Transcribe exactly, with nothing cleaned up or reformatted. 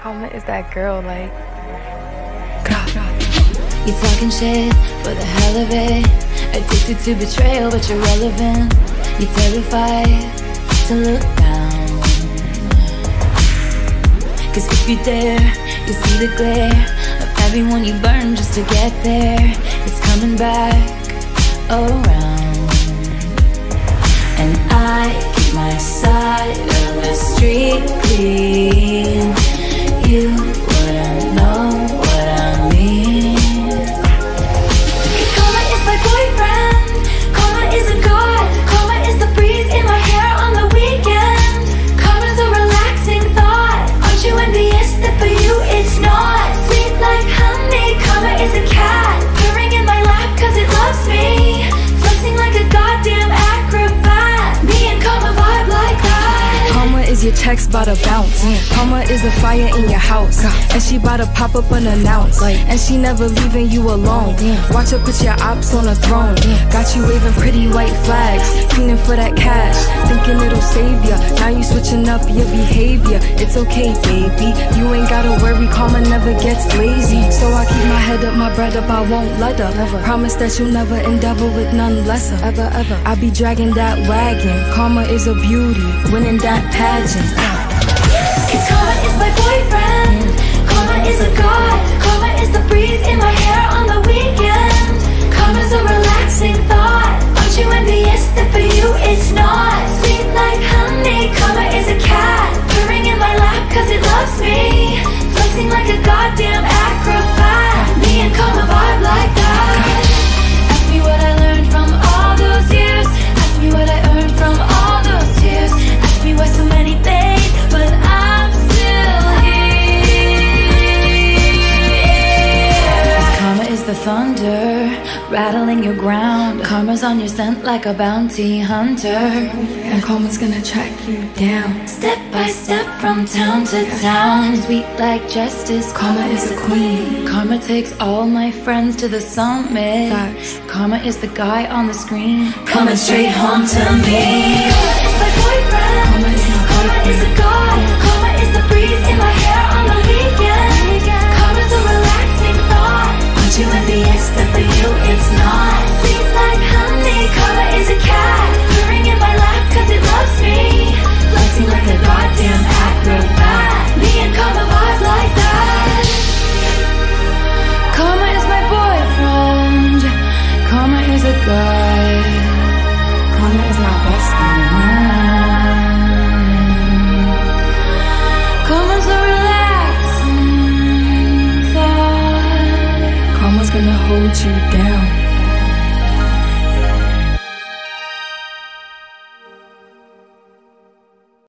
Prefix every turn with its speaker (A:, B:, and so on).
A: Karma is that girl, like.
B: You talking shit for the hell of it. Addicted to betrayal, but you're relevant. You're terrified to look down. Cause if you dare, you see the glare of everyone you burn just to get there. It's coming back around. And I keep my side of the street clean. You wouldn't know what I mean. Cause karma is my boyfriend. Karma is a god. Karma is the breeze in my hair on the weekend. Karma's a relaxing thought. Aren't you envious that for you it's not? Sweet like honey. Karma is a cat purring in my lap cause it loves me. Flexing like a goddamn acrobat. Me and karma vibe like that.
A: Karma is your text bout to bounce. Karma is a fire in your house, and she bout to pop up unannounced. And she never leaving you alone. Watch her put your ops on a throne. Got you waving pretty white flags, fiending for that cash, thinking it'll save ya. Now you switching up your behavior. It's okay, baby, you ain't gotta worry. Karma never gets lazy. So I keep my head up, my bread up, I won't let her. Never. Promise that you'll never endeavor with none lesser. Ever, ever. I be dragging that wagon. Karma is a beauty, winning that pageant.
B: Cause karma is my boyfriend. Karma is a god. Karma is the breeze in my hair on the weekend. Karma's a relaxing thought. Aren't you envious that for you it's not? Sweet like honey. Karma is a cat purring in my lap cause it loves me. Flexing like a goddamn acrobat. Me and karma vibe like that. Ask me what I learned from all those years. Ask me what I earned from all those tears. Ask me why so many fade, but I'm still here. Karma is the thunder rattling your ground. Karma's on your scent like a bounty hunter.
A: And karma's gonna track you down.
B: Step by step from town to town. Sweet like justice. Karma is a queen. Karma takes all my friends to the summit.
A: Facts.
B: Karma is the guy on the screen coming straight home to me. Karma is my boyfriend.
A: Karma is my
B: Karma is a god. Karma is the breeze in my hair on the weekend. Karma's a relaxing thought. Aren't you envious that for you it's not? Sweet like honey. Karma is a cat purring in my lap cause it loves me. Flexing like a goddamn acrobat. Me and karma vibe like that. Karma is my boyfriend. Karma is a god.
A: Karma is my bestie.
B: Karma's a relaxing thought.
A: Karma's gonna hold you down.